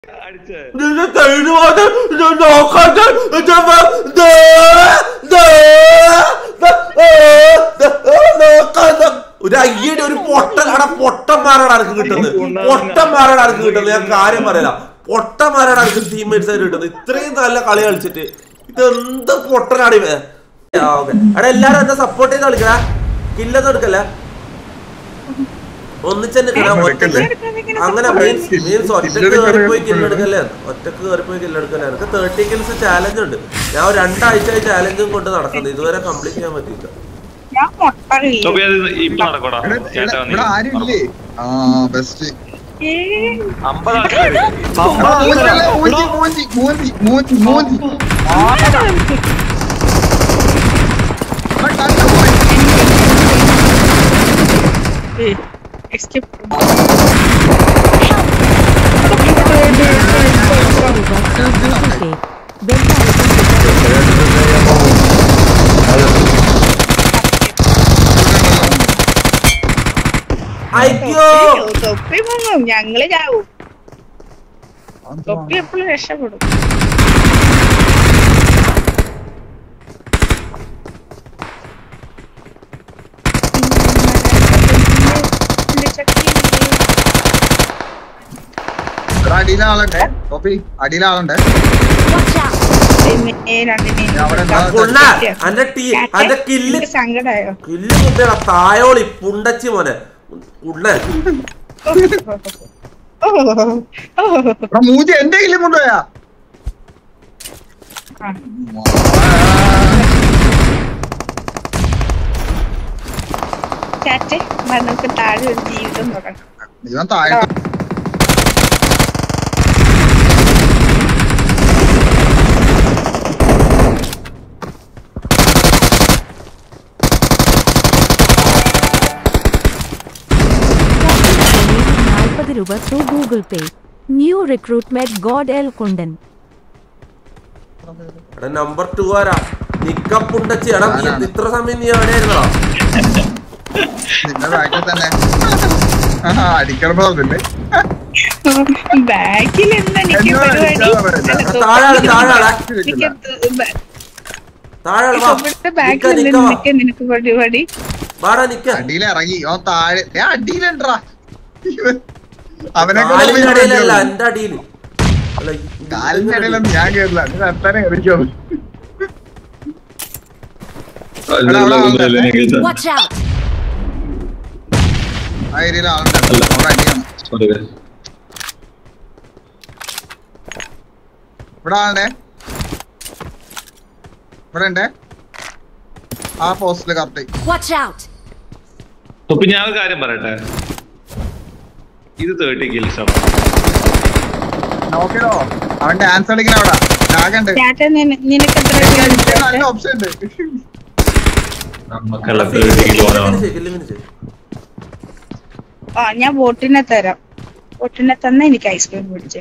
ഒരു അയ്യയുടെ ഒരു പൊട്ടന്മാരാണ് ആർക്ക് കിട്ടുന്നത്. പൊട്ടന്മാരാണ് ആർക്ക് കിട്ടുന്നത്. ഞാൻ കാര്യം പറയല. പൊട്ടന്മാരാണ് ആർക്ക് ടീംമേറ്റ്സ് ആയിട്ട് കിട്ടുന്നത്. ഇത്രയും നല്ല കളി കളിച്ചിട്ട് ഇതെന്ത് പൊട്ടനാണ് ഇവ. അവിടെ എല്ലാരും എന്താ സപ്പോർട്ട് ചെയ്ത് കളിക്കണ. കില്ലൊന്നും എടുക്കല്ല. ഒന്നിച്ചെന്നെ അങ്ങനെ മീൻസ് ഒറ്റക്ക് കയറിപ്പോയി കില്ലെടുക്കല്ലേ. ഒറ്റക്ക് കയറിപ്പോയി കില്ലെടുക്കല്ലേ. എനിക്ക് 30 കിൽസ് ചാലഞ്ച് ഉണ്ട്. ഞാൻ 2 ആഴ്ചയായി ചാലഞ്ചും കൊണ്ട് നടക്കുന്നത്. ഇതുവരെ കംപ്ലീറ്റ് ചെയ്യാൻ പറ്റിയില്ല. Escape. ഞങ്ങള് ചാവും. തൊപ്പി എപ്പോഴും രക്ഷപ്പെടും. അടിയിലാളുണ്ടേ ടോപ്പി. അടിയിലാളുണ്ടേ. സങ്കടായോ തായോളി പുണ്ടച്ചി മോനെ. മൂജി എന്റെ കയ്യിലും കൊണ്ടുപോയാ. നമുക്ക് താഴെ ഒരു ജീവിതം തുടങ്ങാം. ഇവൻ താഴെ രൂപ through Google Pay. New recruitment ഗോഡ് എൽ കുണ്ടൻ. നമ്പർ 2 ആരാ നിക്കപ്പുണ്ടച്ചി. എടാ ഇത്ര സമയം നീ എവിടെയായിരുന്നോ? അടിക്കണല്ലേ ബാക്കിൽ എന്താ എനിക്ക് നിനക്ക് പരിപാടി. അടിയിലിറങ്ങി ഓ താഴെ അടിയിലുണ്ടാ. അവനെ എന്റെ അടിയിൽ കാലിന്റെ ഇടയിലൊന്നും ഞാൻ കേറില്ല. നിർത്താനേ കയറിക്കോ. ആ ഏരിയയിൽ ആളുണ്ട്. അവിടെ അടിയാണ്. ഇവിടെ ആളുടെ ഇവിടെ ഉണ്ട്. ആ പോസ്റ്റില് കറക്റ്റ്. ഞാൻ ഒരു കാര്യം പറയട്ടെ. ഇത് 30 kills ആണ്. നോക്കിയോ അവൻ ഡാൻസ് കളിക്കണ അവിടെ. ലാഗുണ്ട്. നല്ല ഓപ്ഷൻ ഉണ്ട്. ഞാൻ ബോട്ടിനെ തരാം. ബോട്ടിനെ തന്നെ എനിക്ക് ഐസ്ക്രീം പിടിച്ചു.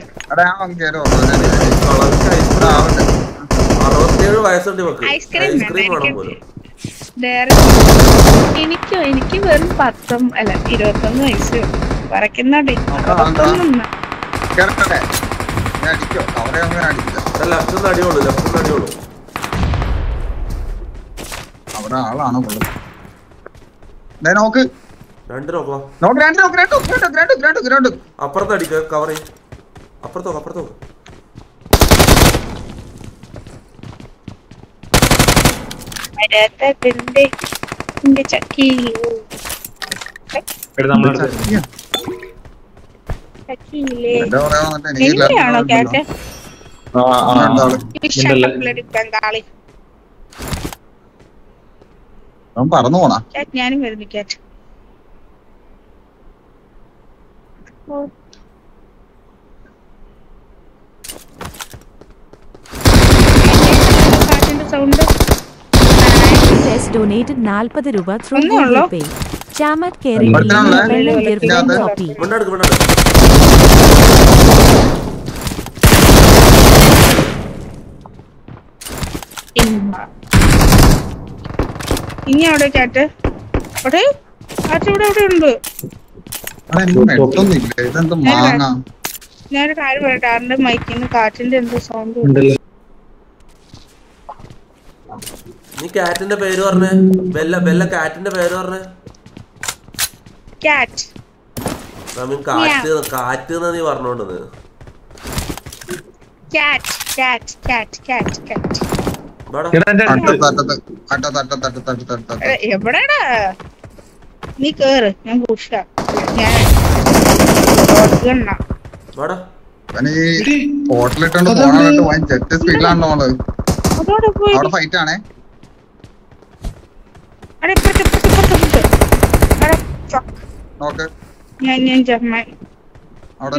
67 വയസ്സുണ്ട്. എനിക്ക് വെറും 21 വയസ്സ്. പറക്കുന്നോട്ടെ അവിടെ ആളാണോ നോക്ക്. അപ്പുറത്ത് അടിക്ക. കവർ ചെയ്യും. അപ്പുറത്തോ അപ്പുറത്തോ. എങ്ങനെയാണോ ക്യാറ്റ് പറന്നു പോണ. ഞാനും വരുന്നു ക്യാറ്റ്. സൗണ്ട് donated 40 രൂപ through Google Pay. Chamat Kerala copy. ഇനി അവിടെ ചാറ്റ് അവിടെ ചാറ്റ് ഇവിടെ ഉണ്ട്. ഇതെന്ത് മാങ്ങ ഞാനൊരു കാര്യം പറയട്ടെ, ആറിന്റെ മൈക്കിന്ന് കാറ്റിന്റെ എന്തോ സൗണ്ട് നീ കാറ്റിന്റെ പേര് പറഞ്ഞേ. ബെല്ല കാറ്റിന്റെ പേര് പറഞ്ഞേ. കാറ്റ് കാറ്റ് എന്നാ നീ പറഞ്ഞോണ്ടത്. എവിടെടാ നീ കേറ്, ഞാൻ പുഷാ. ഹോട്ടലിട്ടോണ്ട് പോണായിട്ട് പോയി ജെറ്റ് സ്പീഡിലാണോ നമ്മള്. അവിടെ ഫൈറ്റ് ആണേ. നോക്ക് അവിടെ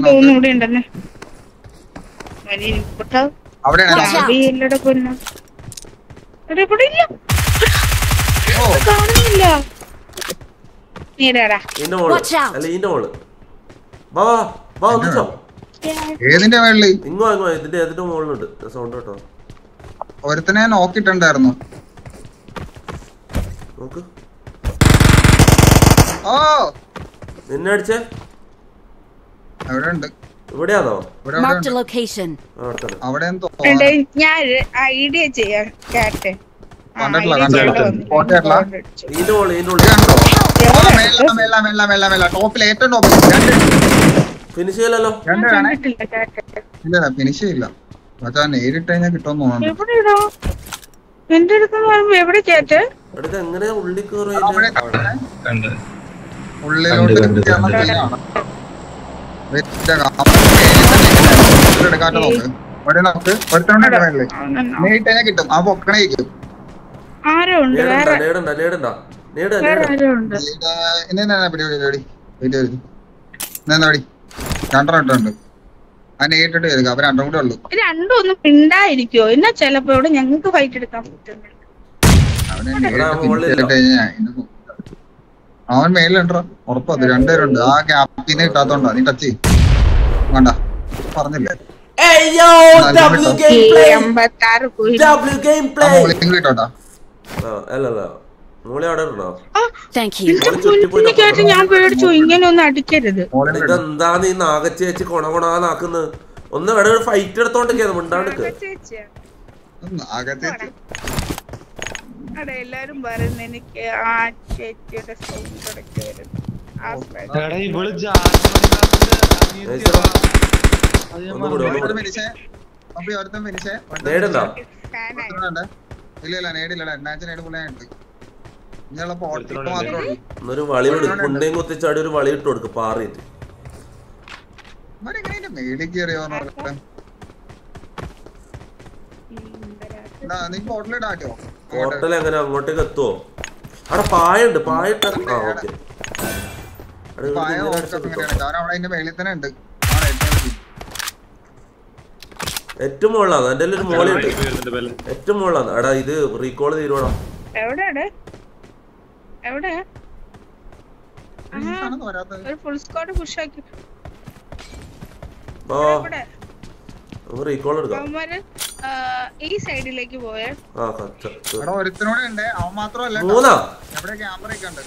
കാണുന്നില്ല. ഏതിന്റെ മേളില്? ഇതിന്റെ മുകളിലുണ്ട് സൗണ്ട് കേട്ടോ. ഒരുത്തനെ നോക്കിട്ടുണ്ടായിരുന്നു. നോക്ക്. ഓ നിന്നെ അടിച്ചേ അവിടെ ഉണ്ട്. ഇവിടെയാണോ? അവിടെ ഞാൻ ഐഡിയ ചെയ്യാം. കാറ്റ് ടോപ്പിൽ ഏറ്റവും ടോപ്പിൽ ഫിനിഷ് ചെയ്യലല്ലോ. ഇല്ല ഫിനിഷ് ചെയ്യില്ല. മച്ചാ നേരിട്ട് കഴിഞ്ഞാൽ കിട്ടുമെന്ന് തോന്നുന്നു. എന്റെ അടുത്ത് എവിടെ കേട്ട് എങ്ങനെയാ ഉള്ളിൽ ഉള്ളിലോട്ട് എടുക്കാത്ത നോക്ക്. ഇവിടെ നോക്ക്. നേരിട്ട് കഴിഞ്ഞാൽ കിട്ടും. ആ പൊക്കണേ കിട്ടും. രണ്ടെണ്ണട്ടുണ്ട്. ആ നേരിട്ടിട്ട് വരിക. അപ്പൊ രണ്ടും കൂടെ ഉള്ളു. രണ്ടും ഒന്നും പിണ്ടായിരിക്കോ എന്നാ ചെലപ്പോ ഇവിടെ ഞങ്ങക്ക് ഫൈറ്റ് എടുക്കാൻ പറ്റുന്നില്ല. അവൻ മേലുണ്ടോ ഉറപ്പത്. രണ്ടുപേരുണ്ട്. ആ ക്യാപ്റ്റീനെ കിട്ടാത്തോണ്ടാ. നീ ടച്ച് വേണ്ട പറഞ്ഞില്ലേ. കിട്ടോട്ടാ. ഞാൻ പേടിച്ചു. ഇങ്ങനെ ഒന്നും അടിക്കരുത്. എന്താ നീ നാഗച്ചേച്ചി കൊണകൊണാന്നാക്കുന്നത്? ഒന്ന് ഇവിടെ ഒരു ഫൈറ്റ് എടുത്തോണ്ടിരിക്കുന്നു. മിണ്ടാണ്ടിക്ക്. എല്ലാരും പറയുന്നു എനിക്ക് ആ ചേച്ചിയുടെ സൗണ്ട് ഇടയ്ക്ക് വരുന്നു. ഇല്ല നേടില്ലടാ. നേട് പുള്ളിയായിട്ട് ഒരു വളി കുണ്ടേം കുത്തിച്ചാടി ഒരു വളി ഇട്ട് കൊടുക്കും പാറിയിട്ട്. മേളിൽ കയറിയോ? ഹോട്ടൽ എങ്ങനെ അങ്ങോട്ടേക്ക് എത്തുവോ? അവിടെ പായുണ്ട്. പായിട്ട് ഏറ്റവും മുകളിലാണ്. എന്റെ ഒരു മോളിയുണ്ട്. ഏറ്റവും മുകളിലാണ്. എടാ ഇത് റീകോൾ തീരുവാണോ? ഫുൾ സ്ക്വാഡ് പുഷ് ആക്കി റീകോൾ എടുക്കാം. ഈ സൈഡിലേക്ക് പോയേ. ഒരുത്തനോടെ ഉണ്ട്. അവൻ മാത്രമല്ല മൂന്നാ എവിടെ ക്യാമറ ഒക്കെ ഉണ്ട്.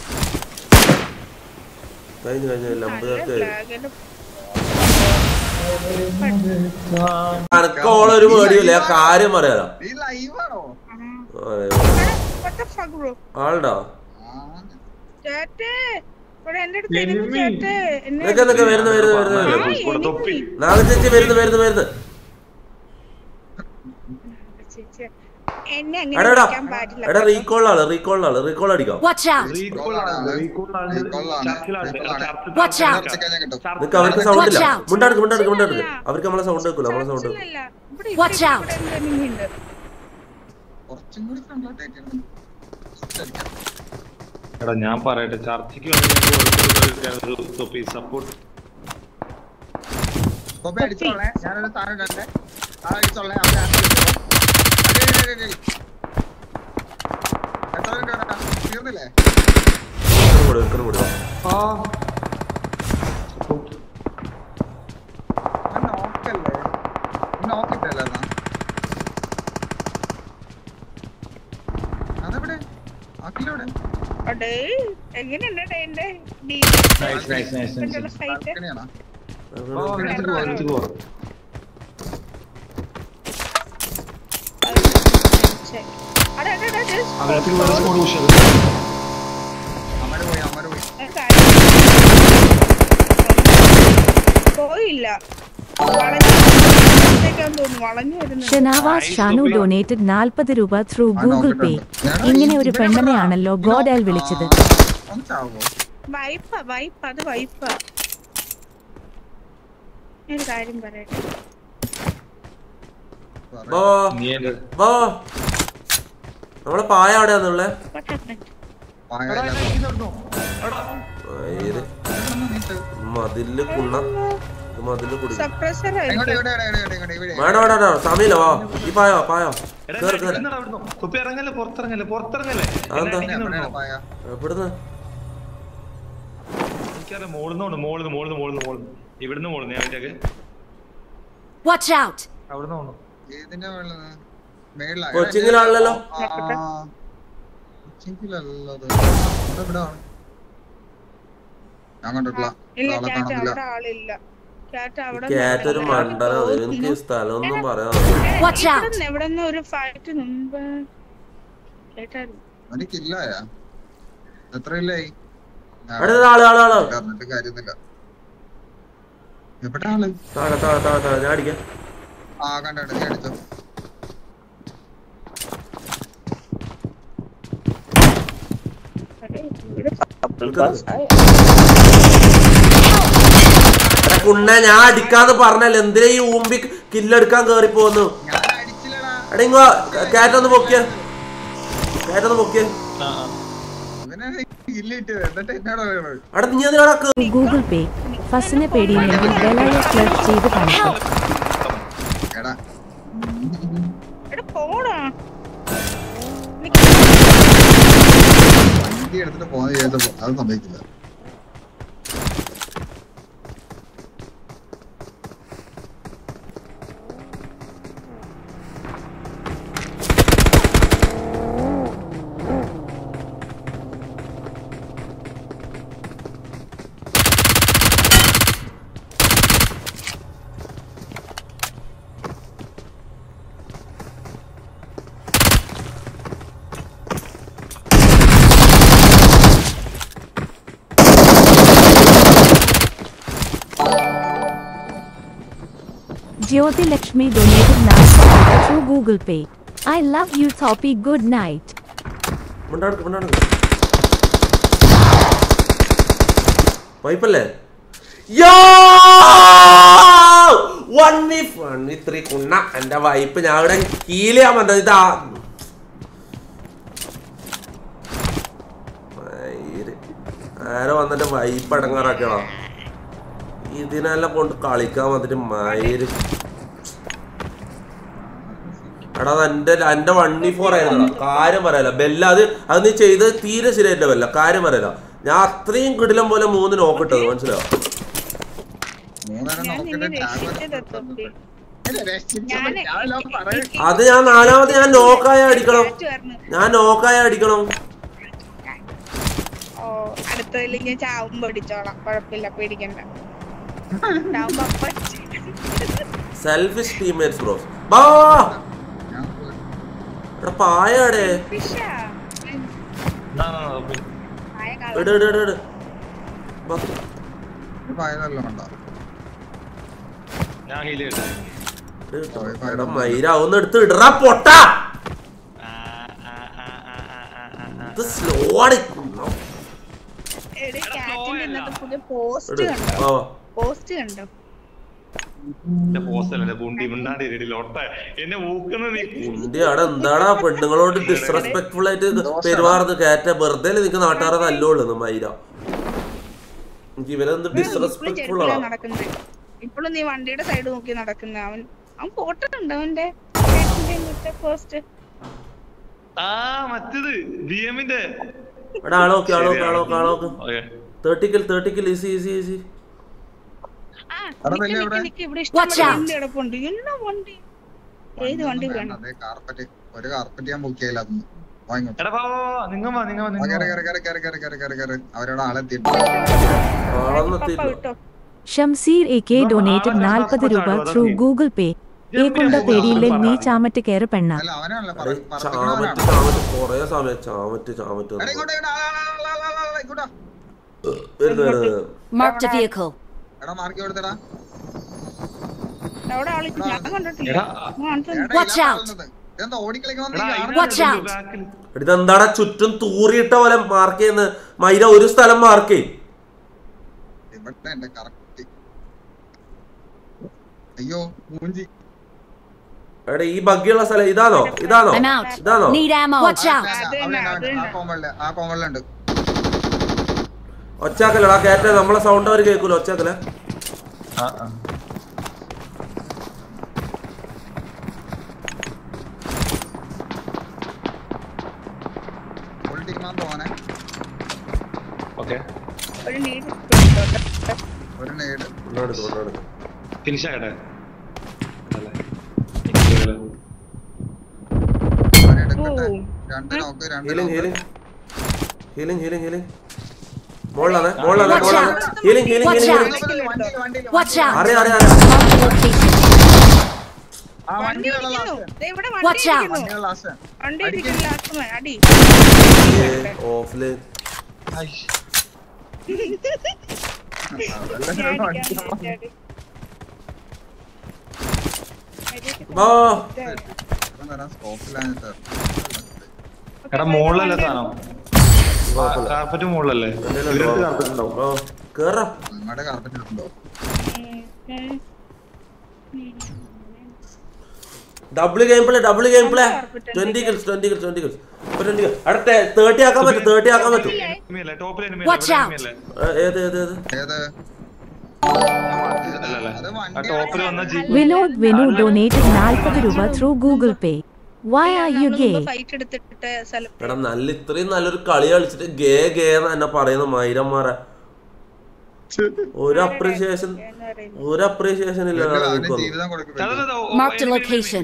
കഴിഞ്ഞു ഒരു പേടിയില്ല. കാര്യം പറയാലോ. ആളുണ്ടോ? നാഗച്ചേച്ചി വരുന്നു. എടാ റീകോൾ അടിക്കാം. നിനക്ക് അവർക്ക് സൗണ്ട് ഇല്ല. മുണ്ടാടുക്ക്. അവർക്ക് നമ്മളെ സൗണ്ട് വെക്കൂല. നമ്മളെ സൗണ്ട് എടാ ഞാൻ പറയട്ടെ, ചർച്ചയ്ക്ക് സപ്പോർട്ട് ഞാനൊരു സാധനം കണ്ടേ. തീർന്നില്ലേ? നോക്കിട്ടല്ലേ അതെവിടെ? ആക്കിലൂടെ പോയില്ല. ഷനാവാസ് ഷാനു ഡൊനേറ്റഡ് 40 രൂപ ത്രൂ ഗൂഗിൾ പേ. ഇങ്ങനെ ഒരു പെണ്ണനെയാണല്ലോ ഗോഡ് അയാൾ വിളിച്ചത്. വൈപ്പാ വൈപ്പ്, അത് വൈപ്പാ. ഒരു കാര്യം പറയട്ടെ. നമ്മളെ പായ എവിടെയാന്നുള്ളേ? മതില് കുണ്ണ മതില് കുടി വേണ്ട വേണ്ട സമയമില്ല. വാ ഈ പായോ പായോ കേറ് കേറ്. എവിടുന്ന് കൊച്ചിങ്ങിലാണല്ലോ. കേറ്റൊരു മണ്ടന. എനിക്ക് സ്ഥലമൊന്നും പറയാം. ഒരു ഫൈറ്റ് മുമ്പ് എത്രയില്ലായി കാര്യമൊന്നുമില്ല. എവിടെ ആള്? ഞാൻ അടിക്കാം. ആ കണ്ടോ ഞാൻ അടിച്ചോ. കുണ്ണ ഞാൻ അടിക്കാന്ന് പറഞ്ഞല്ലോ. എന്തിനാ ഈ ഊമ്പി കില്ലെടുക്കാൻ കേറി പോന്നു? എടാ ഇങ്ങോ കാറ്റൊന്ന് പൊക്കിയ കാറ്റൊന്ന് പൊക്കിയ. അവിടെ നീ ഗൂഗിൾ പേ ഫസ്റ്റിനെ പേടിയില്ലെങ്കിൽ ബെലായ ക്ലബ് ചെയ്ത് കാണിക്കും. എടുത്തിട്ട് പോകുന്ന അത് സംഭവിക്കില്ല. Jyoti Lakshmi donated 9 through Google Pay. I love you, Thoppy. Good night. വൈപ്പല്ലേ? ത്രീ കുണ്ണ എന്റെ വൈപ്പ്. ഞാൻ ഇവിടെ ഹീൽ ചെയ്യാൻ പറ്റത് ഇതാ. ആരോ വന്നിട്ട് വൈപ്പ് അടങ്ങാറാക്കണോ? ഇതിനെല്ലാം കൊണ്ട് കളിക്കാൻ വന്നിട്ട് മയിര്. എടാ എന്റെ 1v4 ആയിരുന്നു. കാര്യം പറയല ബെല്ല. അത് നീ ചെയ്ത് തീരെ ശരിയായില്ല ബെല്ല. കാര്യം പറയല. ഞാൻ അത്രയും കിടിലം പോലെ 3 നോക്കിട്ടത് മനസ്സിലായോ? അത് ഞാൻ 4ാമത് ഞാൻ നോക്കായ അടിക്കണം. ഞാൻ നോക്കായ അടിക്കണം. അടുത്തതിൽ ഞാൻ ചാവുമ്പോ അടിച്ചോളാം. കുഴപ്പമില്ല, പേടിക്കണ്ട. Selfish teammates bro. ബാ എടാ പായടെ എട് എട് എട് എട്. ബാ പായല്ലോ ഉണ്ടോ? ഞാൻ ഹീൽ ചെയ്തു. എടാ മൈര ഒന്ന് എടുത്ത് ഇടറാ പൊട്ട. ഇത് സ്ലോ ആണ്. പോസ്റ്റ് കണ്ടോ? എന്താടാ പെണ്ണുങ്ങളോട് ഡിസ്റെസ്പെക്ട്ഫുൾ ആയിട്ട് പെരുമാറുന്നത്? കേറ്റ വെറുതെ നിനക്ക് നാട്ടുകാരെ തല്ലുള്ളൂ മൈര. എനിക്ക് ഇവരെന്ത് ഡിസ്റെസ്പെക്ട്ഫുൾ ആണ്. ഇപ്പോഴും നീ വണ്ടിയുടെ സൈഡ് നോക്കി നടക്കുന്ന അവൻ പോട്ടുണ്ട്. അവന്റെ പോസ്റ്റ് ആളോക്ക് 30 kill ഈസി ഈസി ഈസി. ഒരു കാർപ്പറ്റ് ഞാൻ ബുക്ക് ചെയ്യില്ല. അവരോട് ആളെത്തിട്ടോ ഷംസീർ AK donated 40 രൂപ through Google Pay. കൊണ്ട് പേടിയില്ലേ നീ ചാമറ്റ് കയറി പെണ്ണ. അല്ല അവനാണല്ലോ കൊറേ സമയം ചാമറ്റ് Marked a vehicle. എടാ മാർക്ക് കൊടുത്തടാ. അവിടെ ആളിച്ച് ഞാൻ കണ്ടിട്ടില്ല. Watch out. ഇതെന്താ ഓടിക്കളിക്കാൻ Watch out. ഇതെന്താടാ ചുറ്റും തൂറിയിട്ട പോലെ മാർക്ക് ചെയ്യുന്നത്? മൈര ഒരു സ്ഥലം മാർക്ക് ചെയ്യും. ഇവിടെ എന്റെ കറക്റ്റ്. അയ്യോ മൂഞ്ചി. എടാ ഈ ബഗ്ഗിയുള്ള സ്ഥലം ഇതാണോ? I'm out. Need ammo. Watch out. ആ കോമളിലുണ്ട്. ഒച്ചാക്കല്ലടാ കേറ്റ നമ്മളെ സൗണ്ട് അവർ കേൾക്കൂല. ഒച്ചാക്കല ഒരു നീഡ് ഒരു നേട് ഫിനിഷ് ആകട്ടെ. രണ്ട് നോക്ക് ഹീലിംഗ് മോളാണ് ഹീലിംഗ് Watch out. അറിയാം വണ്ടി ഇരിക്കുന്നു. ദേ ഇവിടെ Watch out. വണ്ടി ഇരിക്കുന്നു. ലാസ്റ്റ് അടി ഓഫ്ലൈൻ എടാ മുകളിലല്ലേ സാധനം? കാർപ്പറ്റ് മുകളിലല്ലേ? കേറാ. നിങ്ങളുടെ കാർപ്പറ്റ് ഇട്ടുണ്ടോ? Double game play 20 kills. ഇപ്പൊ 20 അടുത്ത 30 ആക്കാൻ പറ്റും. Watch out. ഏത് ഏത് വിനോദ് വിനു donated 40 രൂപ through Google Pay. Why are you gay? Fight എടുത്തിട്ട് സെലക്ട് എടാ ഇത്രയും നല്ലൊരു കളി കളിച്ചിട്ട് ഗേ എന്ന് എന്നെ പറയുന്ന മൈരന്മാരെ ഒരു അപ്രീസിയേഷൻ ഇല്ല. Marked a location.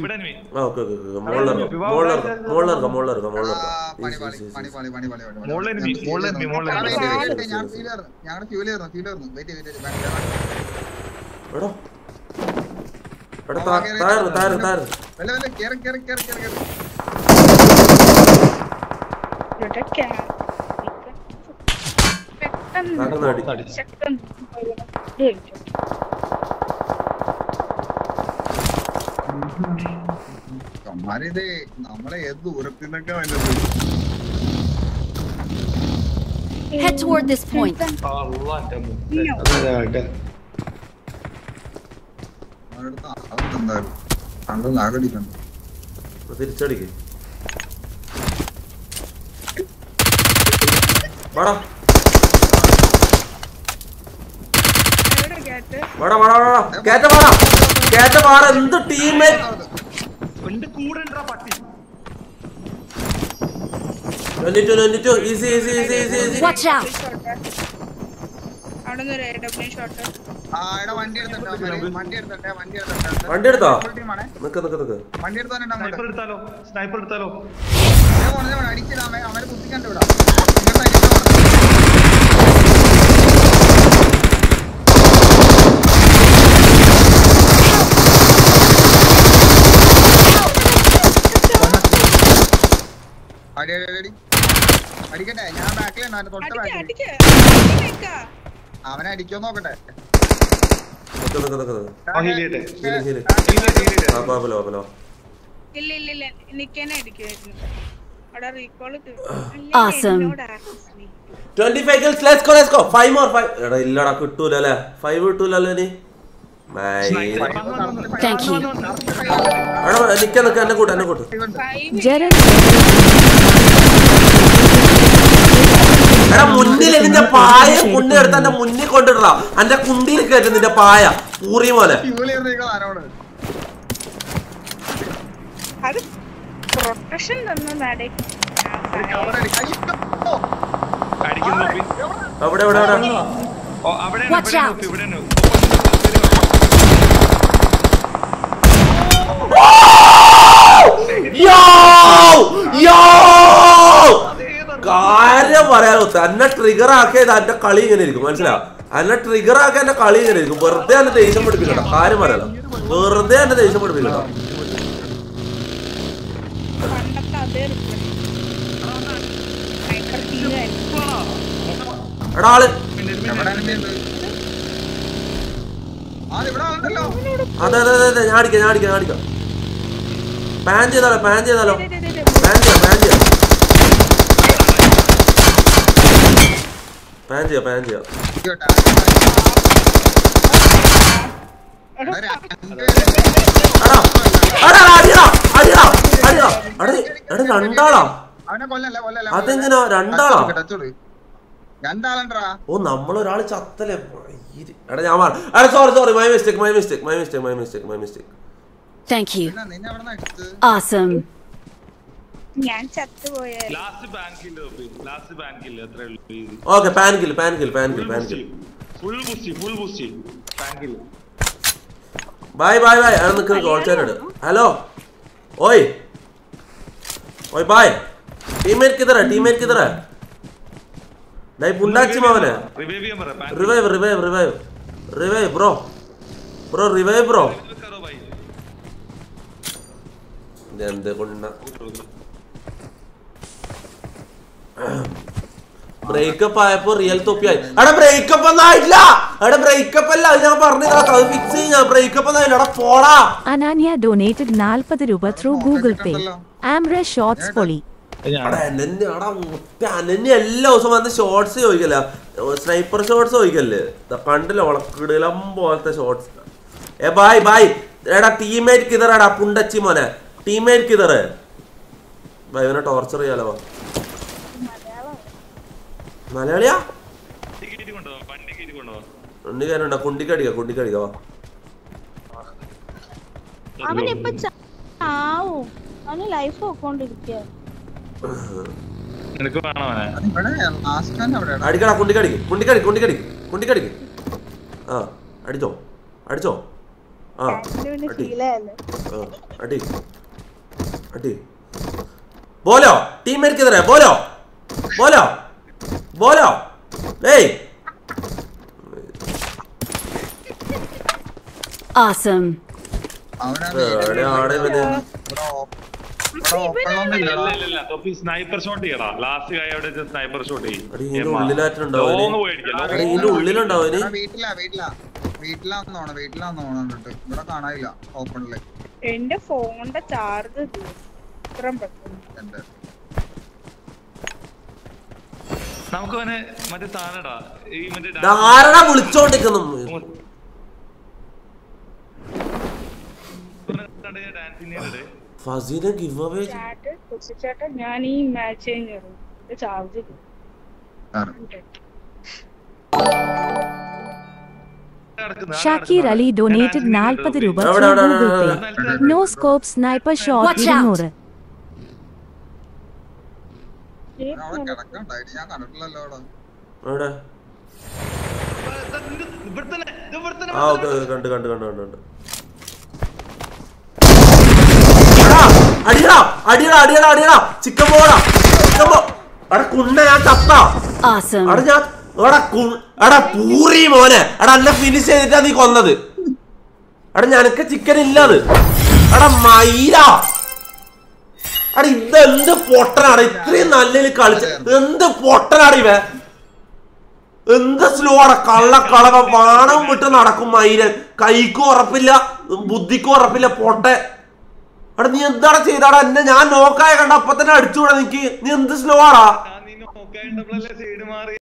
ഇത് നമ്മളെ ഏത് ദൂരത്തിനൊക്കെ വന്നത്. Head toward this point. തിരിച്ചടിക്ക്. എന്ത് ടീമേറ്റ് Watch out. വണ്ടി എടുത്തോ? സ്നൈപ്പർ എടുത്താലോ? അടിച്ചിടാമേ അവരെ കുത്തിക്കണ്ട വിടാം. അടിക്കട്ടെ ഞാൻ ബാക്കിലുണ്ട് തൊട്ട അവനെ അടിക്കോ നോക്കട്ടെ. Awesome. 25 kills. Let's go. 5 more. എടാ ഇല്ലടാ കിട്ടൂല അല്ലേ? 5 കിട്ടൂലല്ലോ ഇനി. Thank you. എടാ നിക്ക എന്നെ കൂട്ട്. എടാ മുന്നിൽ നിന്റെ പായ എടുത്ത് എന്റെ മുന്നിൽ കൊണ്ടിടാ. എന്റെ കുണ്ടിയിൽ കയറ്റും നിന്റെ പായ പൂറി പോലെ. Watch out. കാര്യം പറയാലോ തന്നെ ട്രിഗർ ആക്കിയത് എന്റെ കളി ഇങ്ങനെ ഇരിക്കും മനസ്സിലാ. അല്ല ട്രിഗർ ആക്കാൻ എന്റെ കളി ഇങ്ങനെ ഇരിക്കും. വെറുതെ എന്നെ ദേഷ്യം പഠിപ്പിക്കട്ടോ, കാര്യം പറയല, വെറുതെ എന്നെ ദേഷ്യം പഠിപ്പിക്കട്ടോ. എടാ ആള് അതെ അതെ അതെ അതെ, ഞാൻ അടിക്കാം. പാൻ ചെയ്താലോ പാൻ ചെയ്യാം. രണ്ടാളാ? അതെന്തിനാ രണ്ടാളാ? ഓ നമ്മളൊരാള് ചത്തല്ലേ. എടാ ഞാൻ sorry my mistake. Thank you. Awesome. ഞാൻ ചത്തുപോയ ഓക്കെ പാൻ കിൽ. ബൈ അവിടെ നിൽക്കുന്ന കോൾച്ചാരോട് ഹലോ ഓയ് ബൈ. ടീമേറ്റ് കിതറ ഡൈ പുണ്ടാച്ചി മാവനെ. റിവൈവ് ബ്രോ എന്ത് കൊണ്ട ബ്രേക്കപ്പ് ആയപ്പോ റിയൽ തൊപ്പിയായി. അവിടെ ബ്രേക്കപ്പ് ഒന്നും ആയിട്ടില്ല. അവിടെ ബ്രേക്കപ്പ് അല്ല, ഞാൻ പറഞ്ഞതാ, അത് ഫിക്സ് ചെയ്യാം. ബ്രേക്കപ്പ് ഒന്നും ആയില്ല. അവിടെ പോടാ. അനാന്യ ഡൊനേറ്റഡ് 40 രൂപ ത്രൂ ഗൂഗിൾ പേ. ആംബ്ര ഷോർട്സ് പൊളി. അനന്യ എല്ലാ ദിവസവും വന്ന് ഷോർട്സ് ചോദിക്കല്ല, സ്നൈപ്പർ ഷോർട്സ് ചോദിക്കല്ലേ. കണ്ടില്ല വളക്കിടലം പോലത്തെ ഷോർട്സ്. ബൈ എടാ ടീമേറ്റ് കിതറാടാ പുണ്ടച്ചി മോനെ. ടീമേറ്റ് കിതറ് ബൈ. ഇവനെ ടോർച്ചർ ചെയ്യാലോ. മലയാളിയാ? കുണ്ടിക്കാരുണ്ടോ? കുണ്ടിക്കടിക്ക വാ. അവനിപ്പ ചാവും, അവന് ലൈഫ് പോയിക്കൊണ്ടിരിക്കുക. അടിക്കടാ കുണ്ടിക്കടിക്ക്. ആ അടിച്ചോ. ആ അടി ബോലോ. ടീമേറ്റ് കിതറേ ബോലോ. ഏയ് Awesome. സ്നൈപ്പർ ഷോട്ട് ചെയ്യടാ. ലാസ്റ്റ് കൈ അവിടെ സ്നൈപ്പർ ഷോട്ട് ചെയ്യും. ഉള്ളിലുണ്ടാവും. ഇവിടെ കാണാനില്ല ഓപ്പണില്. എന്റെ ഫോണിന്റെ ചാർജ് നമുക്ക് മറ്റേ സാധനടാ ഈ മറ്റേ ആരടാ വിളിച്ചോണ്ടിരിക്കുന്നു? ഫസീനെ ഗിവ് അവേ ചേട്ടാ ഞാൻ ഈ match charge Shakir Ali donated 40 രൂപ through Google Pay. No scope sniper shot 200. കണ്ട് അടിയടാ ചിക്കൻ പോടാ. അവിടെ കുണ്ണ ഞാൻ ചത്ത. അവിടെ ഞാൻ പൂറി മോനെ. അവിടെ എന്നെ ഫിനിഷ് ചെയ്തിട്ടാ നീ കൊന്നത്. അവിടെ ഞനക്ക് ചിക്കൻ ഇല്ലത്. അവിടെ മൈര. അവിടെ ഇതെന്ത് പൊട്ടനാണ് ഇത്രയും നല്ല കളിച്ച. എന്ത് പൊട്ടനാണ് ഇവ. എന്ത് സ്ലോ ആണ്. കള്ളക്കളവ വാണം വിട്ട് നടക്കും മൈരൻ. കൈക്കും ഉറപ്പില്ല, ബുദ്ധിക്കും ഉറപ്പില്ല പൊട്ടെ. അവിടെ നീ എന്താണ് ചെയ്താടാ? എന്നെ ഞാൻ നോക്കായ കണ്ട അപ്പൊ തന്നെ അടിച്ചുകൂടാ നിക്ക്. നീ എന്ത് സ്ലോ ആടാ.